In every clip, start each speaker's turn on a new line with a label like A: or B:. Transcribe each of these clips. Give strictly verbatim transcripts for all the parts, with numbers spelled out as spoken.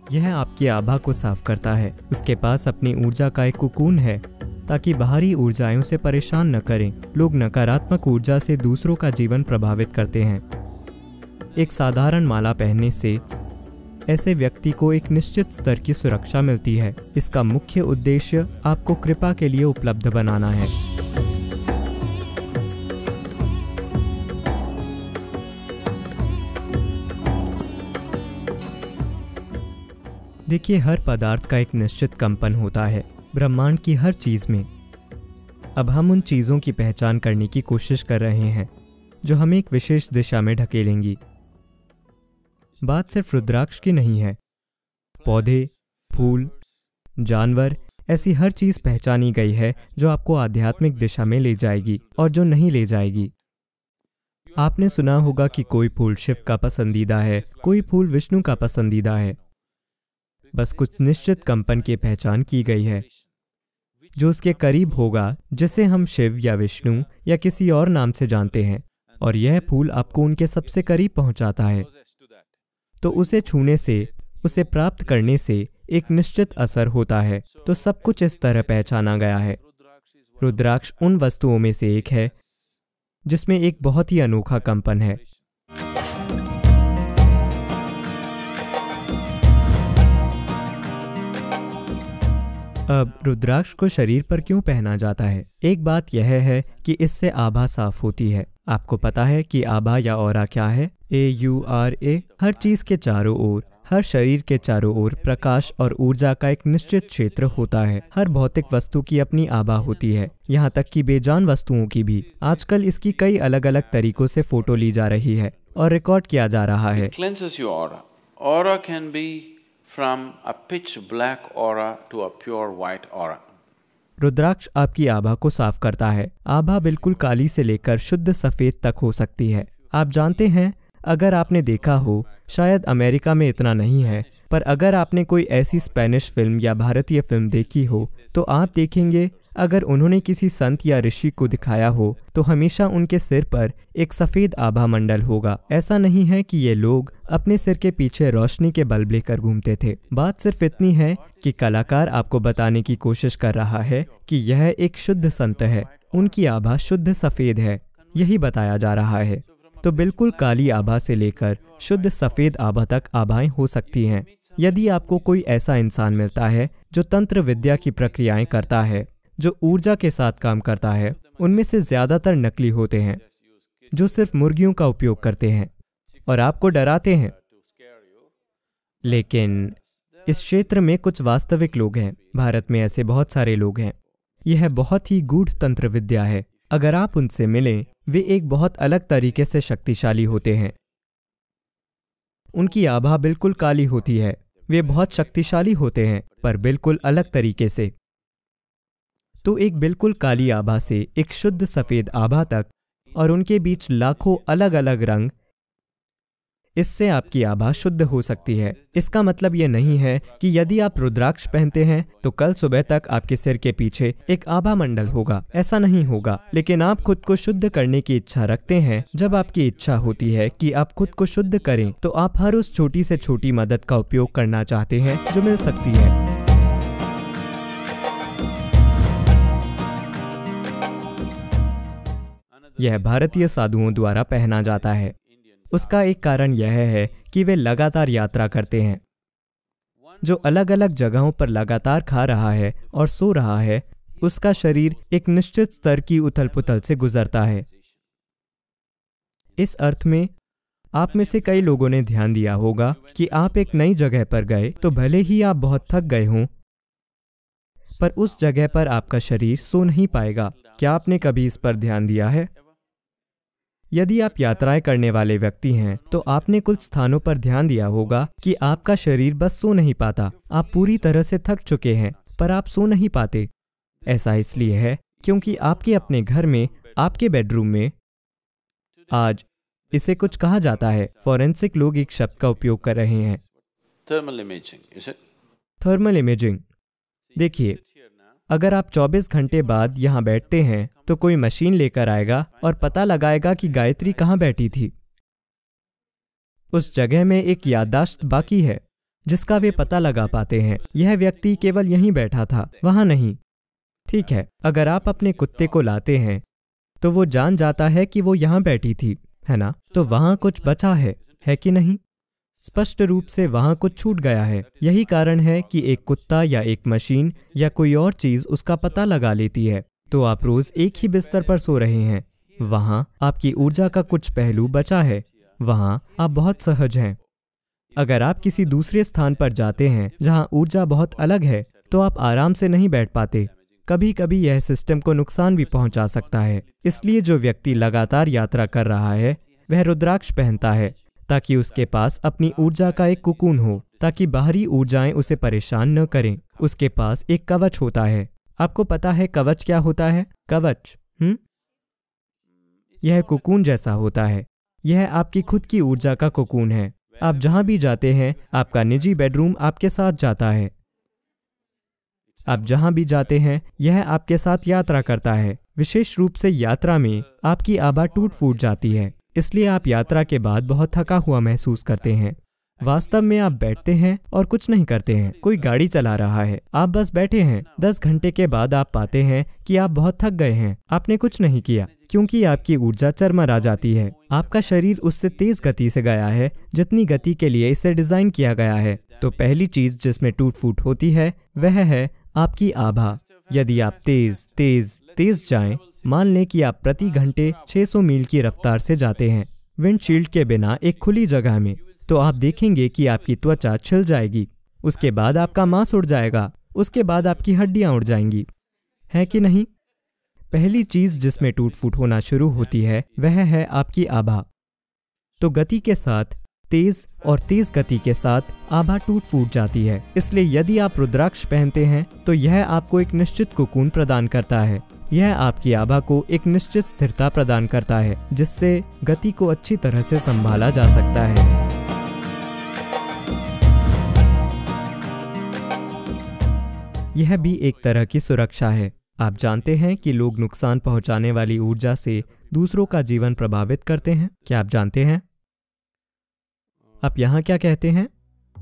A: यह आपकी आभा को साफ करता है। उसके पास अपनी ऊर्जा का एक कुकून है ताकि बाहरी ऊर्जाएं उसे परेशान न करें। लोग नकारात्मक ऊर्जा से दूसरों का जीवन प्रभावित करते हैं। एक साधारण माला पहनने से ऐसे व्यक्ति को एक निश्चित स्तर की सुरक्षा मिलती है। इसका मुख्य उद्देश्य आपको कृपा के लिए उपलब्ध बनाना है। देखिए, हर पदार्थ का एक निश्चित कंपन होता है, ब्रह्मांड की हर चीज में। अब हम उन चीजों की पहचान करने की कोशिश कर रहे हैं जो हमें एक विशेष दिशा में ढकेलेंगी। बात सिर्फ रुद्राक्ष की नहीं है। पौधे, फूल, जानवर, ऐसी हर चीज पहचानी गई है जो आपको आध्यात्मिक दिशा में ले जाएगी और जो नहीं ले जाएगी। आपने सुना होगा कि कोई फूल शिव का पसंदीदा है, कोई फूल विष्णु का पसंदीदा है। बस कुछ निश्चित कंपन की पहचान की गई है जो उसके करीब होगा, जिसे हम शिव या विष्णु या किसी और नाम से जानते हैं, और यह फूल आपको उनके सबसे करीब पहुंचाता है। तो उसे छूने से, उसे प्राप्त करने से एक निश्चित असर होता है। तो सब कुछ इस तरह पहचाना गया है। रुद्राक्ष उन वस्तुओं में से एक है जिसमें एक बहुत ही अनोखा कंपन है। अब रुद्राक्ष को शरीर पर क्यों पहना जाता है? एक बात यह है कि इससे आभा साफ होती है। आपको पता है कि आभा या ऑरा क्या है? ए यू आर ए। हर चीज के चारों ओर, हर शरीर के चारों ओर प्रकाश और ऊर्जा का एक निश्चित क्षेत्र होता है। हर भौतिक वस्तु की अपनी आभा होती है, यहाँ तक कि बेजान वस्तुओं की भी। आजकल इसकी कई अलग अलग तरीकों से फोटो ली जा रही है और रिकॉर्ड किया जा रहा है।
B: From a pitch black aura to a pure white aura.
A: रुद्राक्ष आपकी आभा को साफ करता है। आभा बिल्कुल काली से लेकर शुद्ध सफेद तक हो सकती है। आप जानते हैं, अगर आपने देखा हो, शायद अमेरिका में इतना नहीं है, पर अगर आपने कोई ऐसी स्पेनिश फिल्म या भारतीय फिल्म देखी हो तो आप देखेंगे अगर उन्होंने किसी संत या ऋषि को दिखाया हो तो हमेशा उनके सिर पर एक सफेद आभा मंडल होगा। ऐसा नहीं है कि ये लोग अपने सिर के पीछे रोशनी के बल्ब लेकर घूमते थे। बात सिर्फ इतनी है कि कलाकार आपको बताने की कोशिश कर रहा है कि यह एक शुद्ध संत है, उनकी आभा शुद्ध सफेद है, यही बताया जा रहा है। तो बिल्कुल काली आभा से लेकर शुद्ध सफेद आभा तक आभाएं हो सकती हैं। यदि आपको कोई ऐसा इंसान मिलता है जो तंत्र विद्या की प्रक्रियाएं करता है, जो ऊर्जा के साथ काम करता है, उनमें से ज्यादातर नकली होते हैं जो सिर्फ मुर्गियों का उपयोग करते हैं और आपको डराते हैं। लेकिन इस क्षेत्र में कुछ वास्तविक लोग हैं। भारत में ऐसे बहुत सारे लोग हैं। यह बहुत ही गूढ़ तंत्र विद्या है। अगर आप उनसे मिलें, वे एक बहुत अलग तरीके से शक्तिशाली होते हैं। उनकी आभा बिल्कुल काली होती है। वे बहुत शक्तिशाली होते हैं, पर बिल्कुल अलग तरीके से। तो एक बिल्कुल काली आभा से एक शुद्ध सफेद आभा तक, और उनके बीच लाखों अलग अलग रंग, इससे आपकी आभा शुद्ध हो सकती है। इसका मतलब यह नहीं है कि यदि आप रुद्राक्ष पहनते हैं तो कल सुबह तक आपके सिर के पीछे एक आभा मंडल होगा। ऐसा नहीं होगा। लेकिन आप खुद को शुद्ध करने की इच्छा रखते हैं। जब आपकी इच्छा होती है कि आप खुद को शुद्ध करें, तो आप हर उस छोटी से छोटी मदद का उपयोग करना चाहते हैं जो मिल सकती है। यह भारतीय साधुओं द्वारा पहना जाता है। उसका एक कारण यह है कि वे लगातार यात्रा करते हैं। जो अलग अलग जगहों पर लगातार खा रहा है और सो रहा है, उसका शरीर एक निश्चित स्तर की उथल पुथल से गुजरता है। इस अर्थ में आप में से कई लोगों ने ध्यान दिया होगा कि आप एक नई जगह पर गए तो भले ही आप बहुत थक गए हों, पर उस जगह पर आपका शरीर सो नहीं पाएगा। क्या आपने कभी इस पर ध्यान दिया है? यदि आप यात्राएं करने वाले व्यक्ति हैं तो आपने कुछ स्थानों पर ध्यान दिया होगा कि आपका शरीर बस सो नहीं पाता। आप पूरी तरह से थक चुके हैं, पर आप सो नहीं पाते। ऐसा इसलिए है क्योंकि आपके अपने घर में, आपके बेडरूम में, आज इसे कुछ कहा जाता है, फॉरेंसिक लोग एक शब्द का उपयोग कर रहे हैं,
B: Thermal imaging, is it?
A: Thermal imaging. देखिए, अगर आप चौबीस घंटे बाद यहाँ बैठते हैं तो कोई मशीन लेकर आएगा और पता लगाएगा कि गायत्री कहाँ बैठी थी। उस जगह में एक याददाश्त बाकी है जिसका वे पता लगा पाते हैं। यह व्यक्ति केवल यहीं बैठा था, वहां नहीं। ठीक है, अगर आप अपने कुत्ते को लाते हैं तो वो जान जाता है कि वो यहाँ बैठी थी, है ना? तो वहां कुछ बचा है, है कि नहीं? स्पष्ट रूप से वहां कुछ छूट गया है। यही कारण है कि एक कुत्ता या एक मशीन या कोई और चीज उसका पता लगा लेती है। तो आप रोज एक ही बिस्तर पर सो रहे हैं, वहां आपकी ऊर्जा का कुछ पहलू बचा है, वहां आप बहुत सहज हैं। अगर आप किसी दूसरे स्थान पर जाते हैं जहां ऊर्जा बहुत अलग है, तो आप आराम से नहीं बैठ पाते। कभी कभी यह सिस्टम को नुकसान भी पहुंचा सकता है। इसलिए जो व्यक्ति लगातार यात्रा कर रहा है वह रुद्राक्ष पहनता है, ताकि उसके पास अपनी ऊर्जा का एक कुकून हो, ताकि बाहरी ऊर्जाएं उसे परेशान न करें। उसके पास एक कवच होता है। आपको पता है कवच क्या होता है? कवच हम्म यह कुकून जैसा होता है। यह आपकी खुद की ऊर्जा का कुकून है। आप जहां भी जाते हैं, आपका निजी बेडरूम आपके साथ जाता है। आप जहां भी जाते हैं, यह आपके साथ यात्रा करता है। विशेष रूप से यात्रा में आपकी आभा टूट फूट जाती है, इसलिए आप यात्रा के बाद बहुत थका हुआ महसूस करते हैं। वास्तव में आप बैठते हैं और कुछ नहीं करते हैं। कोई गाड़ी चला रहा है, आप बस बैठे हैं। दस घंटे के बाद आप पाते हैं कि आप बहुत थक गए हैं। आपने कुछ नहीं किया, क्योंकि आपकी ऊर्जा चरमरा जाती है। आपका शरीर उससे तेज गति से गया है जितनी गति के लिए इसे डिजाइन किया गया है। तो पहली चीज जिसमें टूट फूट होती है वह है आपकी आभा। यदि आप तेज तेज तेज जाएं, मान लें कि आप प्रति घंटे छह सौ मील की रफ्तार से जाते हैं विंडशील्ड के बिना एक खुली जगह में, तो आप देखेंगे कि आपकी त्वचा छिल जाएगी। उसके बाद आपका मांस उड़ जाएगा। उसके बाद आपकी हड्डियां उड़ जाएंगी, है कि नहीं? पहली चीज जिसमें टूट फूट होना शुरू होती है वह है आपकी आभा। तो गति के साथ, तेज और तेज गति के साथ आभा टूट फूट जाती है। इसलिए यदि आप रुद्राक्ष पहनते हैं तो यह आपको एक निश्चित कुकून प्रदान करता है। यह आपकी आभा को एक निश्चित स्थिरता प्रदान करता है, जिससे गति को अच्छी तरह से संभाला जा सकता है। यह भी एक तरह की सुरक्षा है। आप जानते हैं कि लोग नुकसान पहुंचाने वाली ऊर्जा से दूसरों का जीवन प्रभावित करते हैं। क्या आप जानते हैं? आप यहाँ क्या कहते हैं?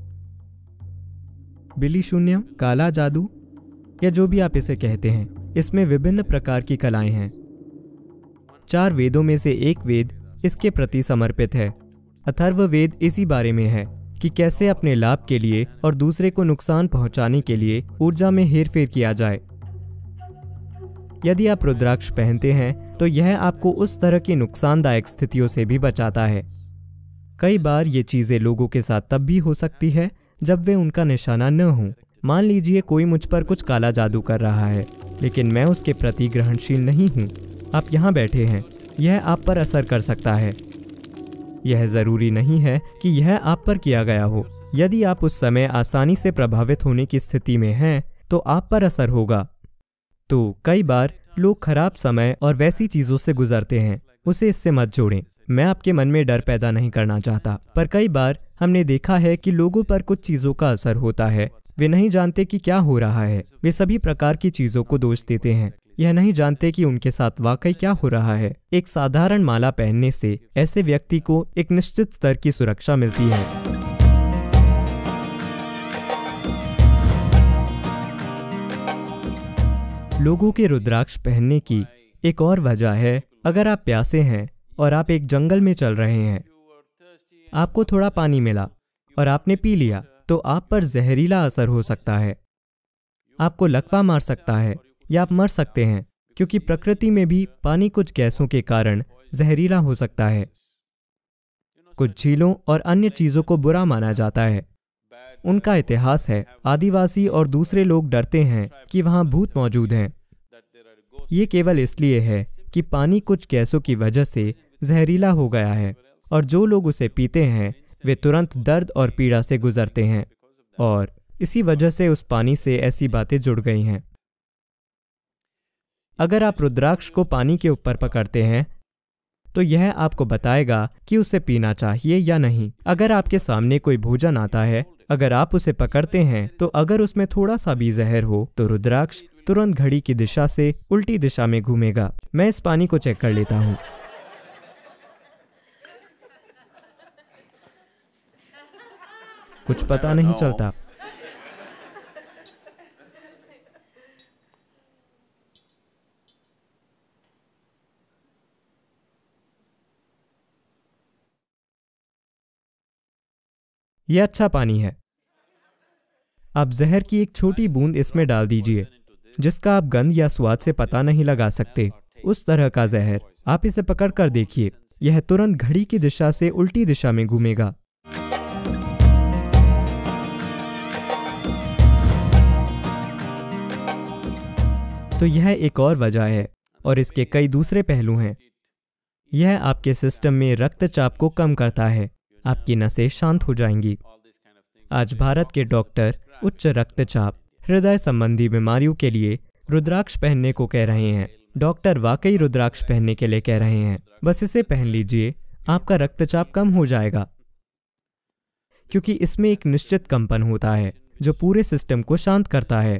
A: बिली शून्यम, काला जादू, या जो भी आप इसे कहते हैं, इसमें विभिन्न प्रकार की कलाएं हैं। चार वेदों में से एक वेद इसके प्रति समर्पित है। अथर्ववेद इसी बारे में है कि कैसे अपने लाभ के लिए और दूसरे को नुकसान पहुंचाने के लिए ऊर्जा में हेरफेर किया जाए। यदि आप रुद्राक्ष पहनते हैं तो यह आपको उस तरह की नुकसानदायक स्थितियों से भी बचाता है। कई बार ये चीजें लोगों के साथ तब भी हो सकती है जब वे उनका निशाना न हो। मान लीजिए कोई मुझ पर कुछ काला जादू कर रहा है, लेकिन मैं उसके प्रति ग्रहणशील नहीं हूँ। आप यहाँ बैठे हैं, यह आप पर असर कर सकता है। यह जरूरी नहीं है कि यह आप पर किया गया हो। यदि आप उस समय आसानी से प्रभावित होने की स्थिति में हैं, तो आप पर असर होगा। तो कई बार लोग खराब समय और वैसी चीजों से गुजरते हैं, उसे इससे मत जोड़ें। मैं आपके मन में डर पैदा नहीं करना चाहता, पर कई बार हमने देखा है कि लोगों पर कुछ चीजों का असर होता है। वे नहीं जानते कि क्या हो रहा है। वे सभी प्रकार की चीजों को दोष देते हैं, यह नहीं जानते कि उनके साथ वाकई क्या हो रहा है। एक साधारण माला पहनने से ऐसे व्यक्ति को एक निश्चित स्तर की सुरक्षा मिलती है। लोगों के रुद्राक्ष पहनने की एक और वजह है, अगर आप प्यासे हैं और आप एक जंगल में चल रहे हैं, आपको थोड़ा पानी मिला और आपने पी लिया, तो आप पर जहरीला असर हो सकता है। आपको लकवा मार सकता है या आप मर सकते हैं, क्योंकि प्रकृति में भी पानी कुछ गैसों के कारण जहरीला हो सकता है। कुछ झीलों और अन्य चीजों को बुरा माना जाता है। उनका इतिहास है, आदिवासी और दूसरे लोग डरते हैं कि वहां भूत मौजूद हैं। ये केवल इसलिए है कि पानी कुछ गैसों की वजह से जहरीला हो गया है, और जो लोग उसे पीते हैं वे तुरंत दर्द और पीड़ा से गुजरते हैं, और इसी वजह से उस पानी से ऐसी बातें जुड़ गई हैं। अगर आप रुद्राक्ष को पानी के ऊपर पकड़ते हैं तो यह आपको बताएगा कि उसे पीना चाहिए या नहीं। अगर आपके सामने कोई भोजन आता है, अगर आप उसे पकड़ते हैं तो अगर उसमें थोड़ा सा भी जहर हो तो रुद्राक्ष तुरंत घड़ी की दिशा से उल्टी दिशा में घूमेगा। मैं इस पानी को चेक कर लेता हूँ। कुछ पता नहीं चलता। यह अच्छा पानी है। आप जहर की एक छोटी बूंद इसमें डाल दीजिए, जिसका आप गंध या स्वाद से पता नहीं लगा सकते। उस तरह का जहर। आप इसे पकड़ कर देखिए, यह तुरंत घड़ी की दिशा से उल्टी दिशा में घूमेगा। तो यह एक और वजह है, और इसके कई दूसरे पहलू हैं। यह आपके सिस्टम में रक्तचाप को कम करता है, आपकी नसें शांत हो जाएंगी। आज भारत के डॉक्टर उच्च रक्तचाप, हृदय संबंधी बीमारियों के लिए रुद्राक्ष पहनने को कह रहे हैं। डॉक्टर वाकई रुद्राक्ष पहनने के लिए कह रहे हैं। बस इसे पहन लीजिए, आपका रक्तचाप कम हो जाएगा, क्योंकि इसमें एक निश्चित कंपन होता है जो पूरे सिस्टम को शांत करता है।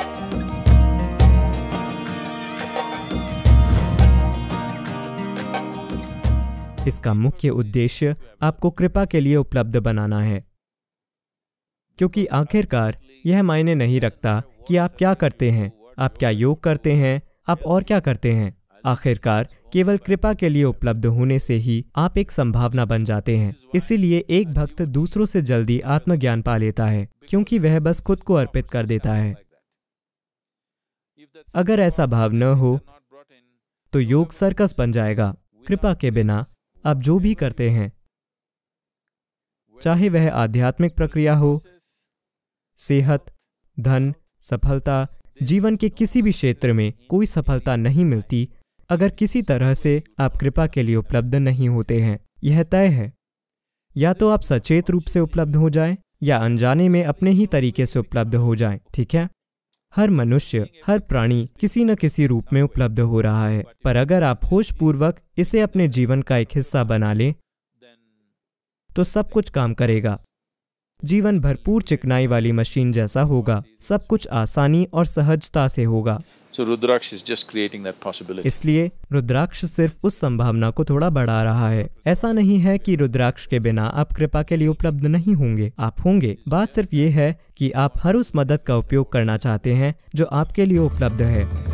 A: इसका मुख्य उद्देश्य आपको कृपा के लिए उपलब्ध बनाना है, क्योंकि आखिरकार यह मायने नहीं रखता कि आप क्या करते हैं, आप क्या योग करते हैं, आप और क्या करते हैं। आखिरकार केवल कृपा के लिए उपलब्ध होने से ही आप एक संभावना बन जाते हैं। इसीलिए एक भक्त दूसरों से जल्दी आत्मज्ञान पा लेता है, क्योंकि वह बस खुद को अर्पित कर देता है। अगर ऐसा भाव न हो तो योग सर्कस बन जाएगा। कृपा के बिना आप जो भी करते हैं, चाहे वह आध्यात्मिक प्रक्रिया हो, सेहत, धन, सफलता, जीवन के किसी भी क्षेत्र में कोई सफलता नहीं मिलती अगर किसी तरह से आप कृपा के लिए उपलब्ध नहीं होते हैं। यह तय है, या तो आप सचेत रूप से उपलब्ध हो जाएं या अनजाने में अपने ही तरीके से उपलब्ध हो जाएं। ठीक है, हर मनुष्य, हर प्राणी किसी न किसी रूप में उपलब्ध हो रहा है, पर अगर आप होशपूर्वक इसे अपने जीवन का एक हिस्सा बना लें तो सब कुछ काम करेगा। जीवन भरपूर चिकनाई वाली मशीन जैसा होगा, सब कुछ आसानी और सहजता से होगा।
B: So Rudraksh is just creating that possibility.
A: इसलिए रुद्राक्ष सिर्फ उस संभावना को थोड़ा बढ़ा रहा है। ऐसा नहीं है कि रुद्राक्ष के बिना आप कृपा के लिए उपलब्ध नहीं होंगे, आप होंगे। बात सिर्फ ये है कि आप हर उस मदद का उपयोग करना चाहते हैं जो आपके लिए उपलब्ध है।